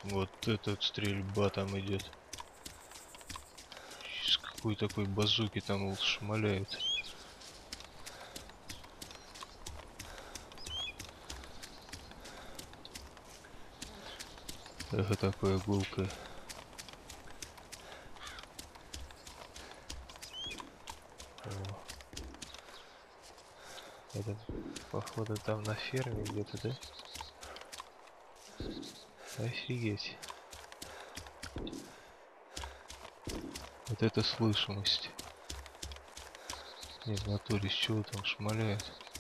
Вот этот стрельба там идет. С какой такой базуки там шмаляет. Эхо такое гулкое. О. Это, походу, там на ферме где-то, да? Офигеть. Вот это слышимость. Не, в натуре, с чего там шмаляет?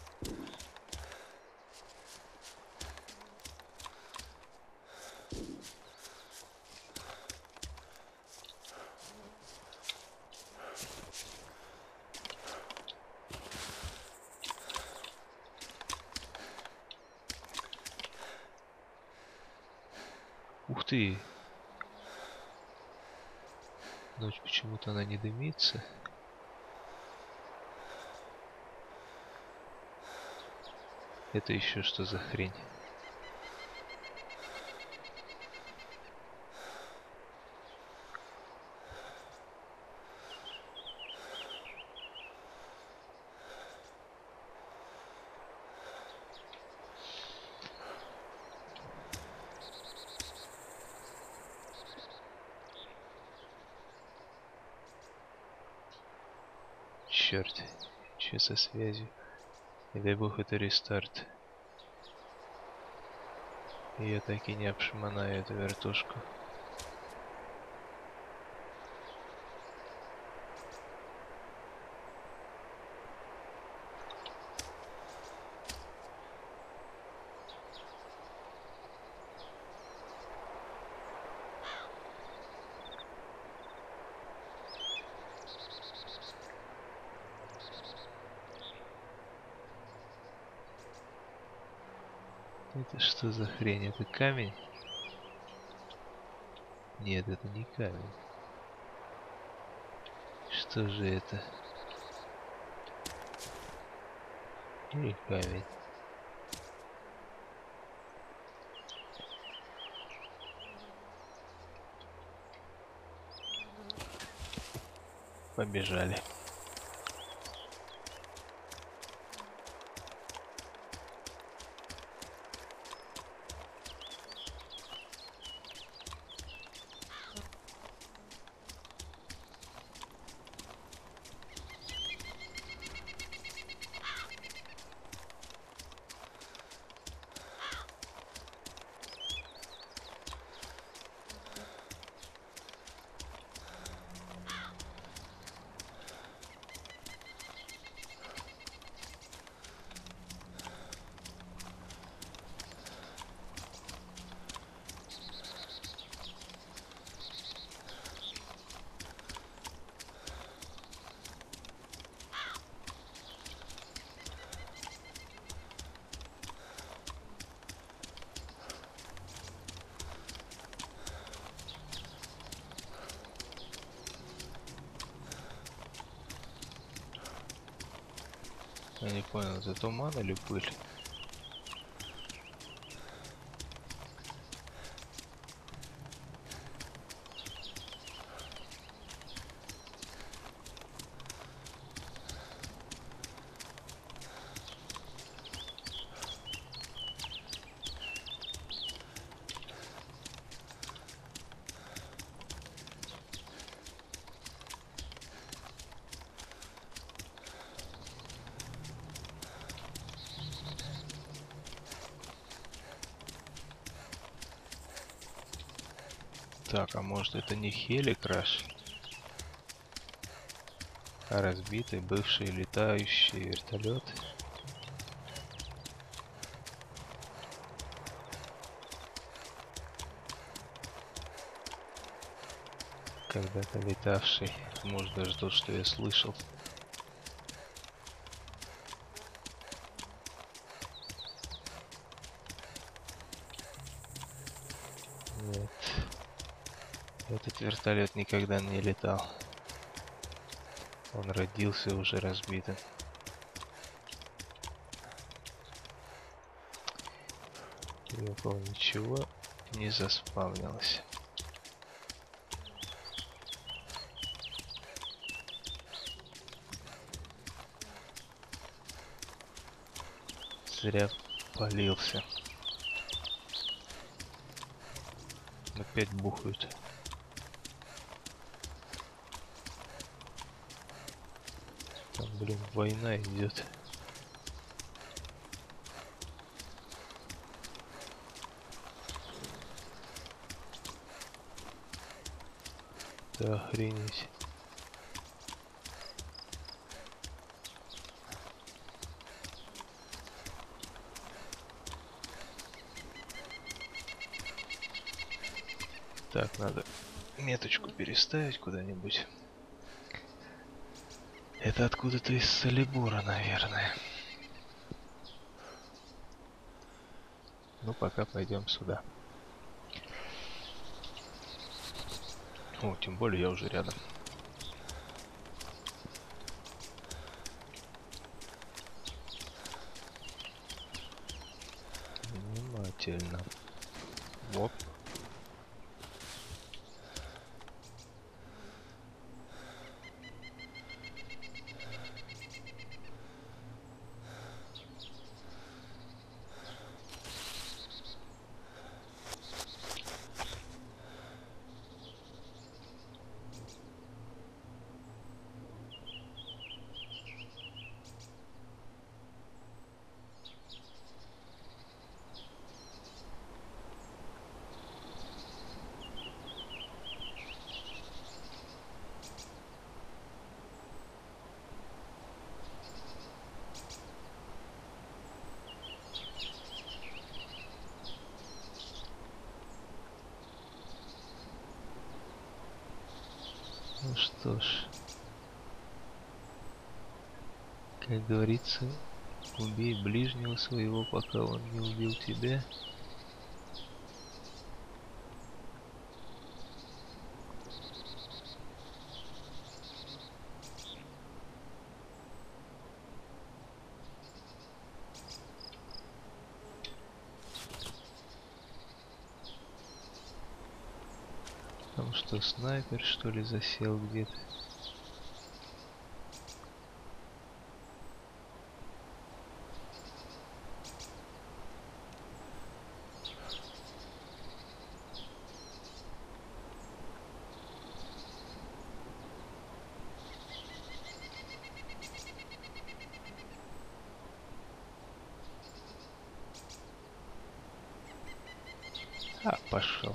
Ух ты! Ночь почему-то она не дымится. Это еще что за хрень? Черт, что со связью? Не дай бог это рестарт. И я так и не обшмонаю эту вертушку. Это что за хрень? Это камень? Нет, это не камень. Что же это? Или камень? Побежали. Я не понял, это туман или пыль? Так, а может это не Хеликраш, а разбитый бывший летающий вертолет? Когда-то летавший. Может даже то, что я слышал. Нет. Этот вертолет никогда не летал. Он родился уже разбитым. Не помню ничего. не заспавнилась. Зря полился. Опять бухают. Там, блин, война идет. Да охренеть. Так, надо меточку переставить куда-нибудь. Это откуда-то из Солибора, наверное. Ну, пока пойдем сюда. О, тем более я уже рядом. Внимательно. Оп. Ну что ж, как говорится, убей ближнего своего, пока он не убил тебя. Там что, снайпер, что ли, засел где-то? А, пошел.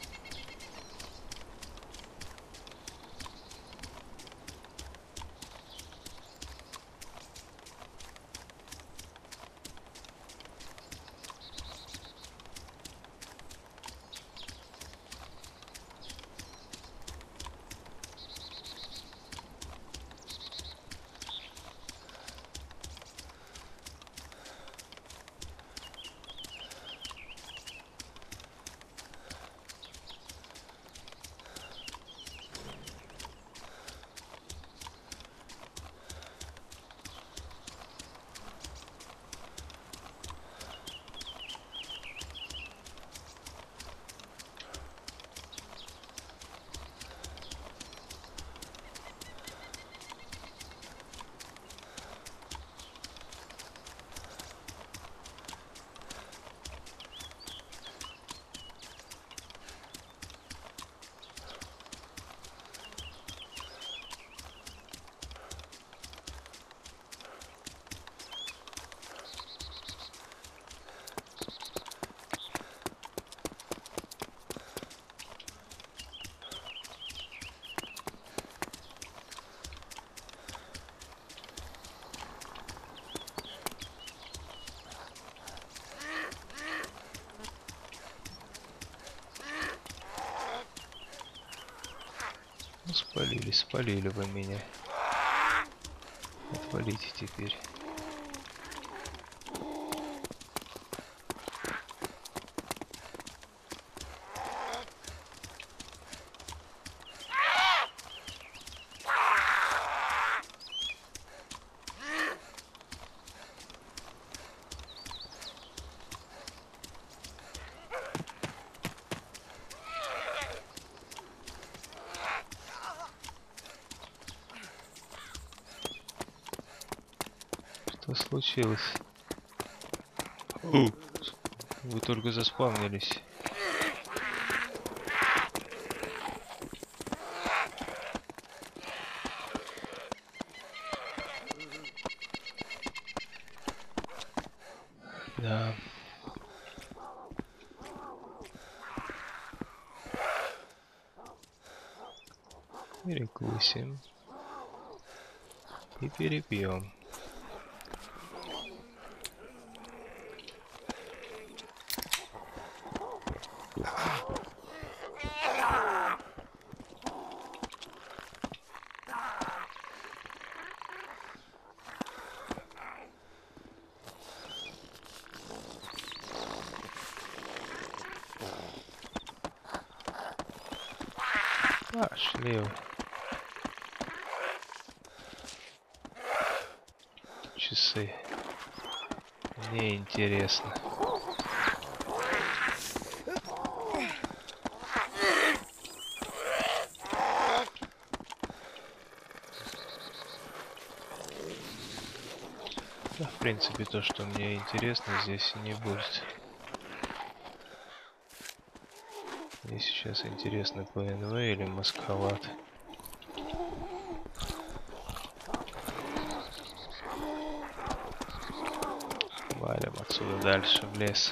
Ну, спалили вы меня. Отвалите теперь. Что случилось? Вы только заспавнились. Да. Перекусим. И перепьем. Пошли. Часы. Мне интересно. Да, в принципе, то, что мне интересно, здесь и не будет. Мне сейчас интересно ПНВ или Масковат. Валим отсюда дальше в лес.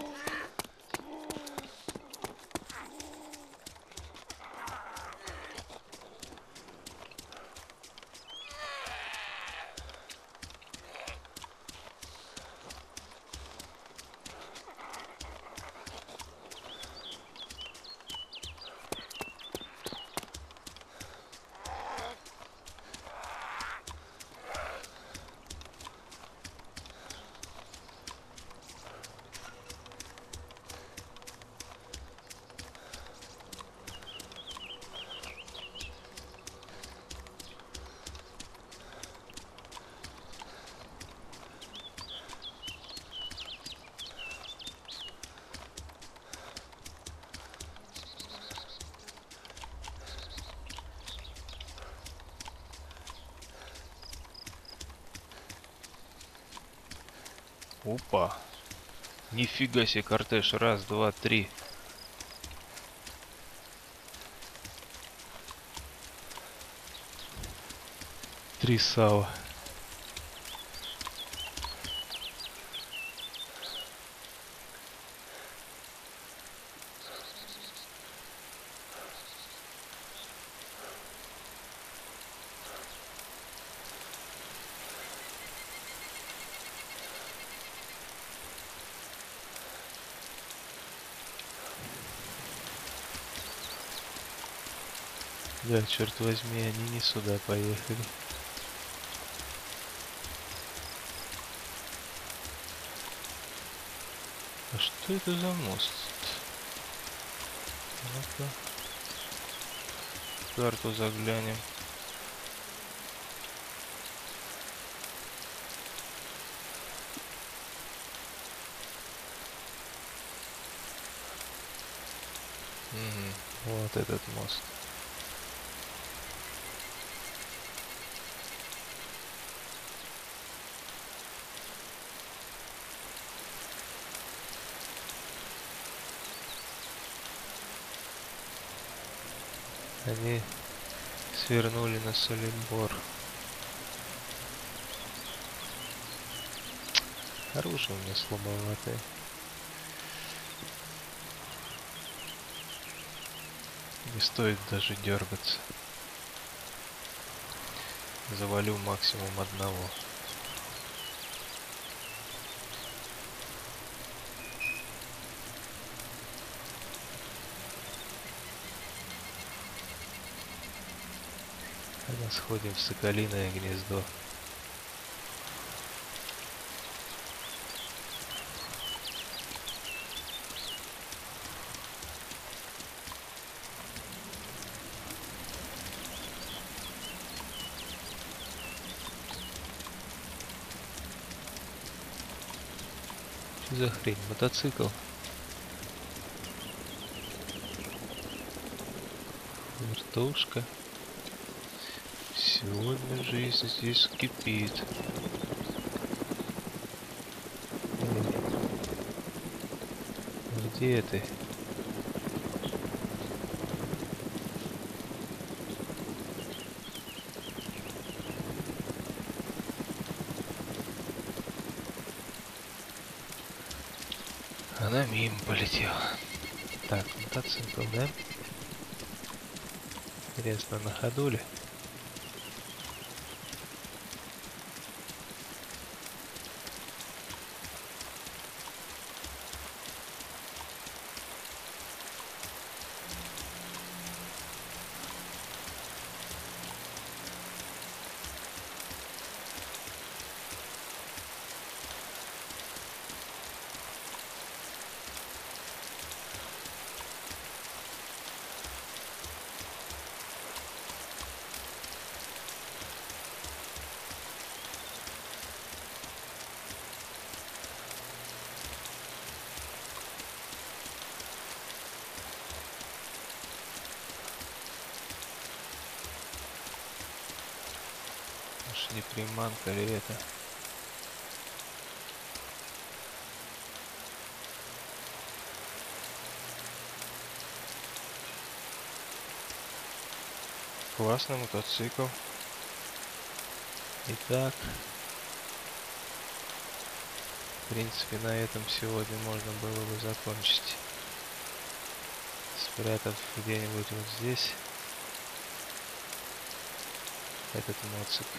Опа. Нифига себе кортеж. Раз, два, три. Три сала. Да, черт возьми, они не сюда поехали. А что это за мост? Ну-ка. Карту заглянем. Угу, вот этот мост. Они свернули на Солибор. Оружие у меня слабоватое. Не стоит даже дергаться. Завалю максимум одного. Тогда сходим в Соколиное гнездо. Что за хрень? Мотоцикл. Вертушка. Сегодня жизнь здесь кипит. Где ты? Она мимо полетела. Так, мотоцикл, да? Интересно, на ходу ли? Уж не приманка ли это? Классный мотоцикл. Итак, в принципе, на этом сегодня можно было бы закончить. Спрятав где-нибудь вот здесь этот мотоцикл.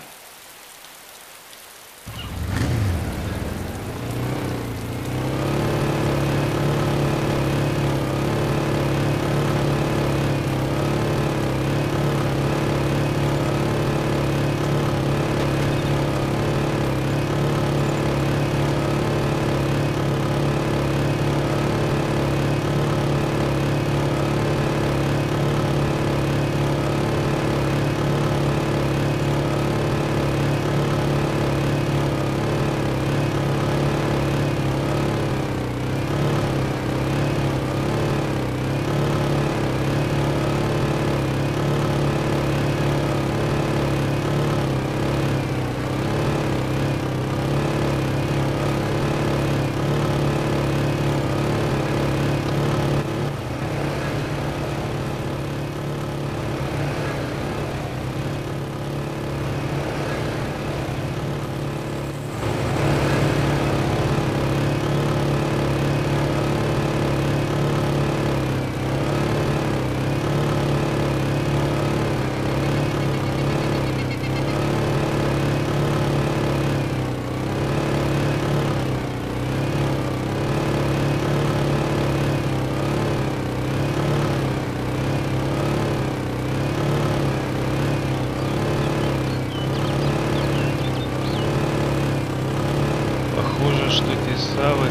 Похоже, что те савы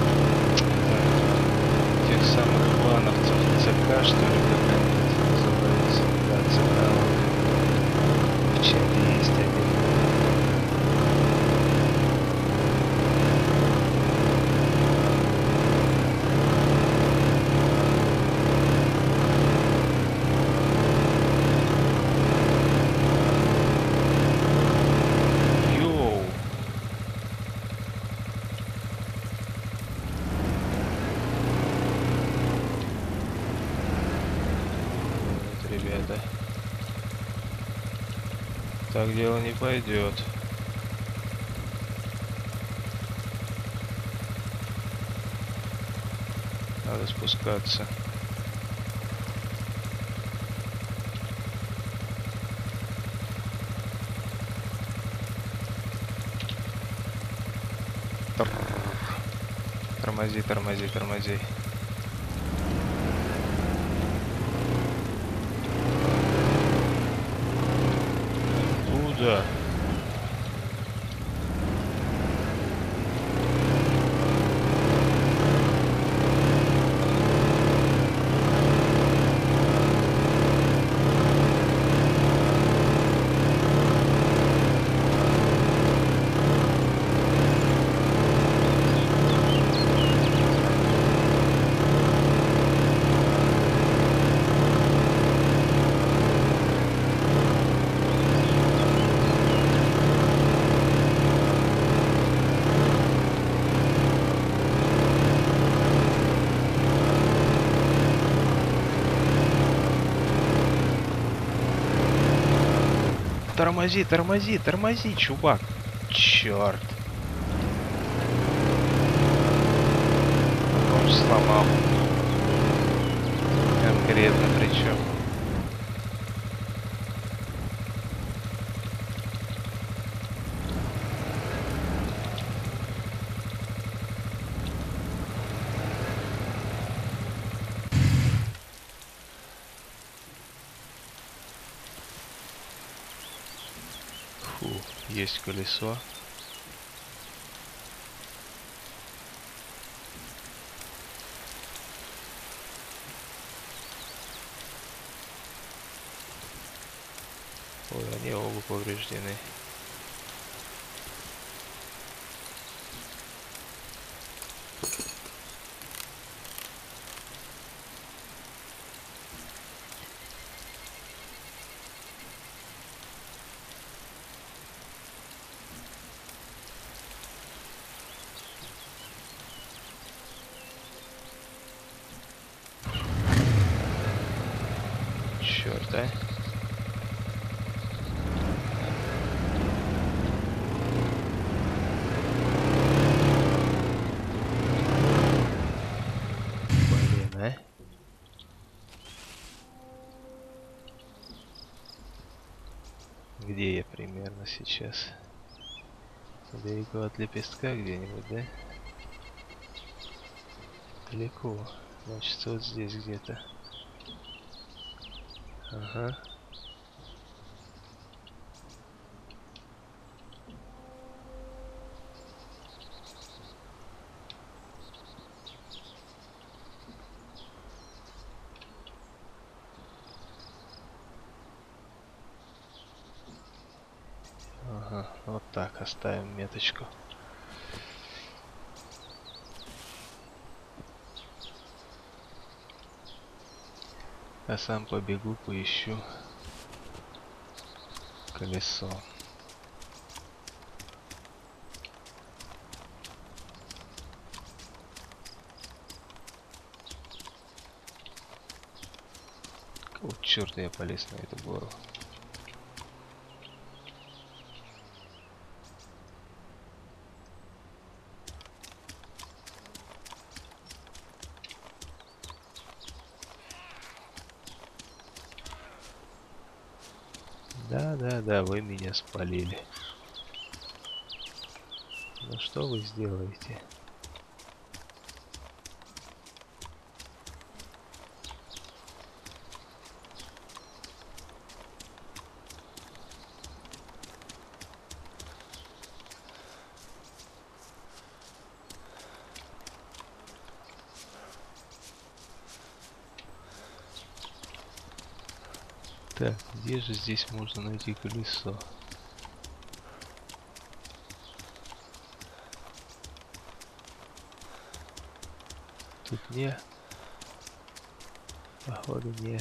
тех самых клановцев ЦК, что ли, как они это называются. Да, ЦК. В чате есть один. Йоу! Вот, ребята. Так дело не пойдет. Надо спускаться. Тормози, тормози, тормози. Куда? тормози, тормози, тормози, чувак. Черт. Он сломал. Конкретно причем. Фу, есть колесо. Ой, они оба повреждены. Черт, а? Блин, а? Где я примерно сейчас? Далеко от лепестка где-нибудь, да? Далеко. Значит, вот здесь где-то. Ага. Ага, вот так оставим меточку. А сам побегу, поищу колесо. Какого черта я полез на эту гору? Да, вы меня спалили. Ну что вы сделаете? Так, где же здесь можно найти колесо? Тут не. Походу не.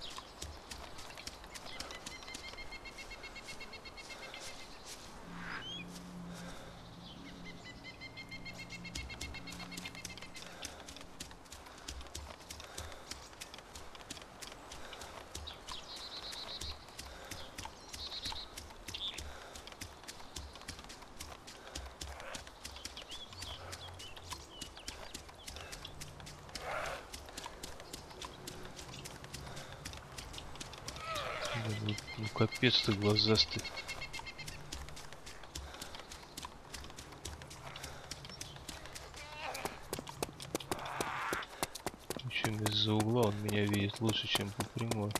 Ну капец ты глазастый. Причем из-за угла он меня видит лучше, чем по прямой.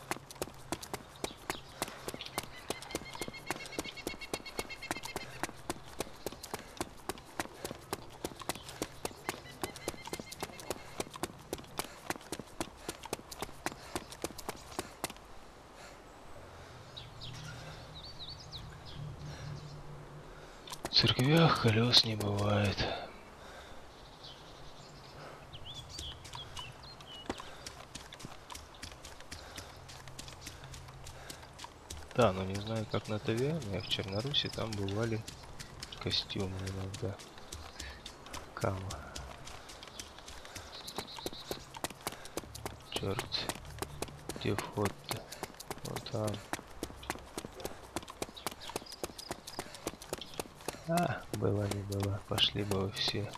В церквях колес не бывает. Да, но не знаю, как на Тавиане, а в Черноруссии там бывали костюмы иногда. Кама. Черт. Где вход-то? Вот там. А, было не было. Пошли бы вы все.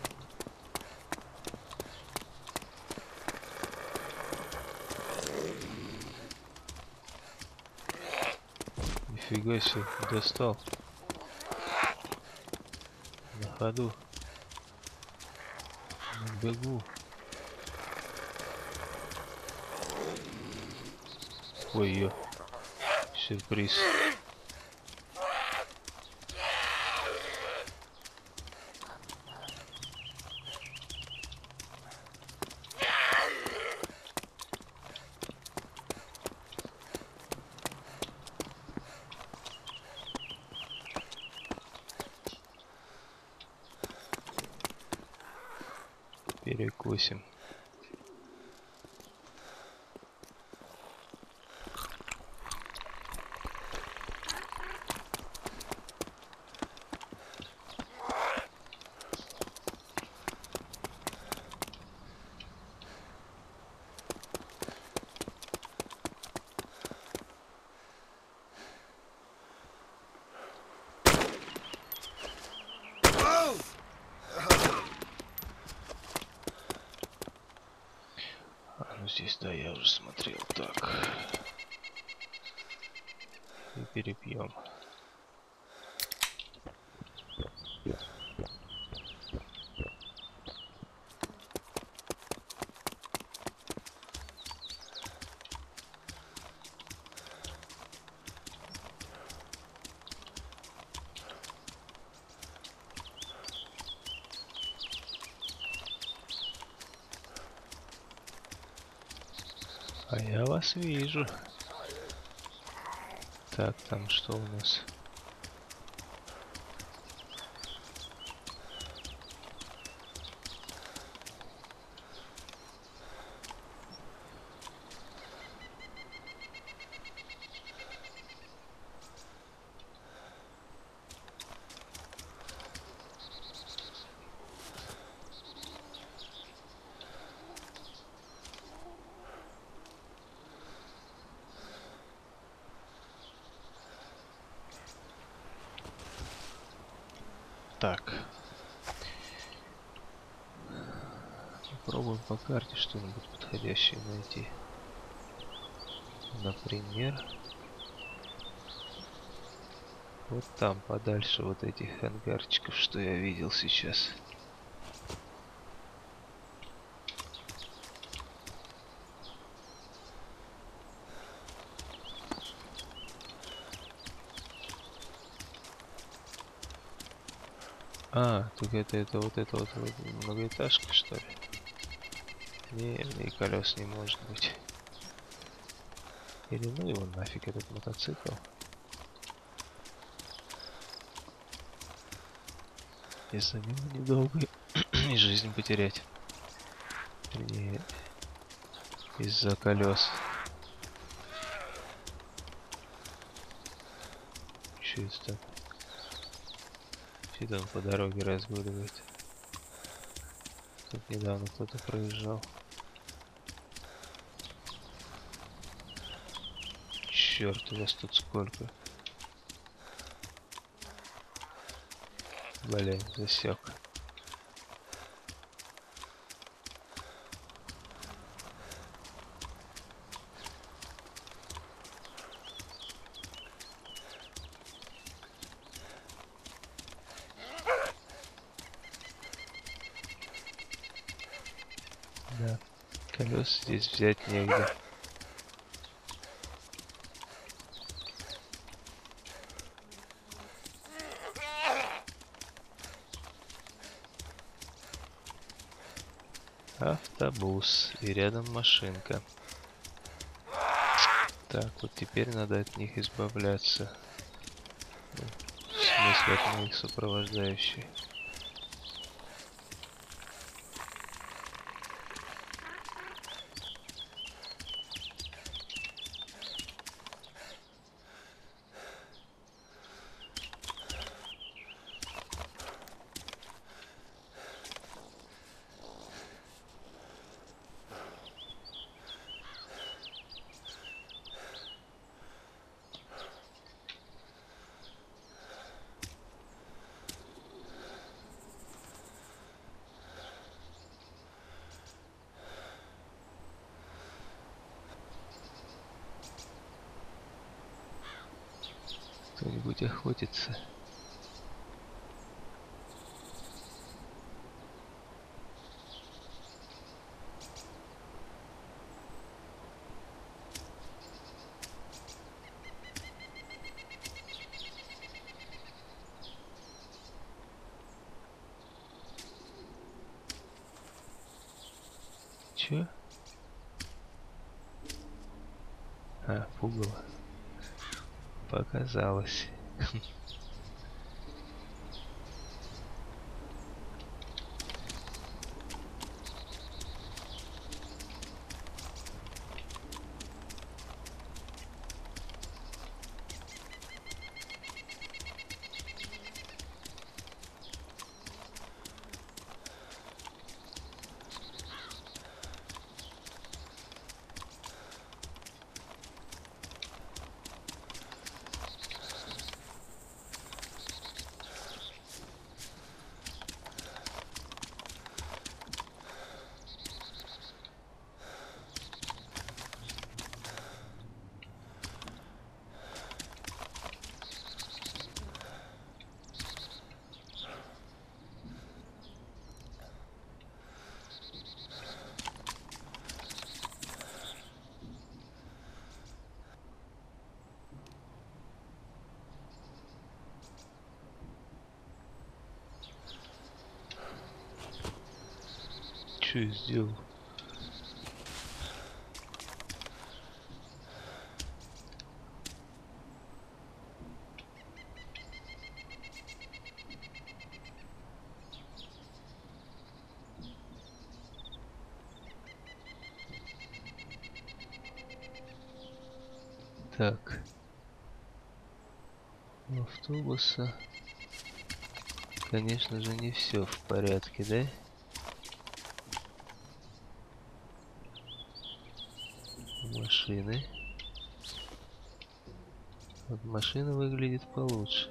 Нифига себе, достал. На ходу. На бегу. Ой-ё. Сюрприз. Перекусим. А, ну здесь, да, я уже смотрел. Так. И перепьем. А я вас вижу. Так, там что у нас? Так. Попробуем по карте что-нибудь подходящее найти. Например, вот там подальше вот этих ангарчиков, что я видел сейчас. А, так это вот многоэтажка, что ли? Не, и колес не может быть. Или ну его нафиг, этот мотоцикл. Из-за него недолго и жизнь потерять. Не из-за колес. Че это там? Что он по дороге разгуливает? Тут недавно кто-то проезжал. Черт, у вас тут сколько? Блин, засек. Да, колес здесь взять негде. Автобус и рядом машинка. Так, вот теперь надо от них избавляться. Ну, в смысле от моих сопровождающих. Кто-нибудь охотится? Чё? А, пугало. Показалось. Что я сделал? Так. У автобуса, конечно же, не все в порядке, да? Машины. Вот машина выглядит получше.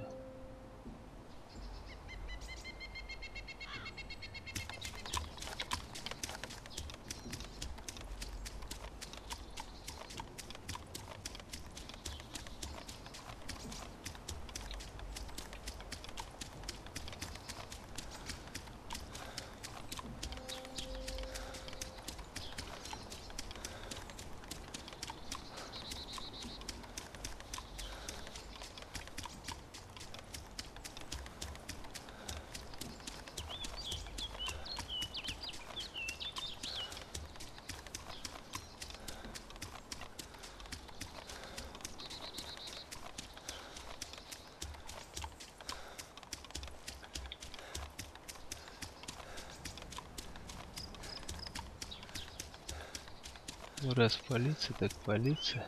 Ну, раз полиция, так полиция.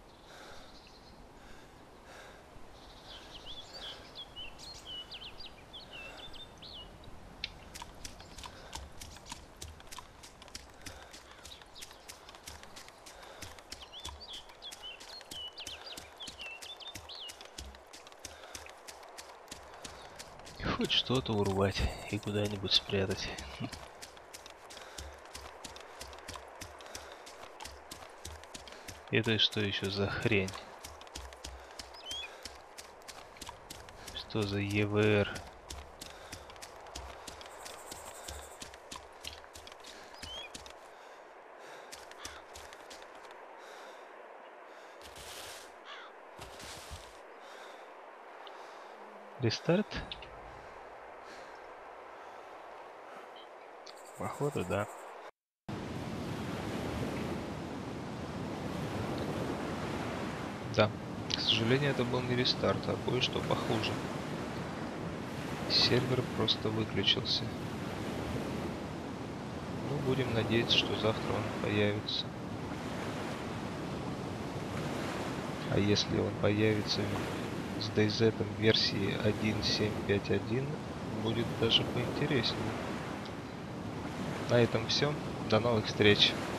Хоть что-то урвать и куда-нибудь спрятать. Это что еще за хрень? Что за ЕВР? Рестарт? Походу, да. Да, к сожалению, это был не рестарт, а кое-что похуже. Сервер просто выключился. Ну, будем надеяться, что завтра он появится. А если он появится с DayZ версии 1.7.5.1, будет даже поинтереснее. На этом все. До новых встреч.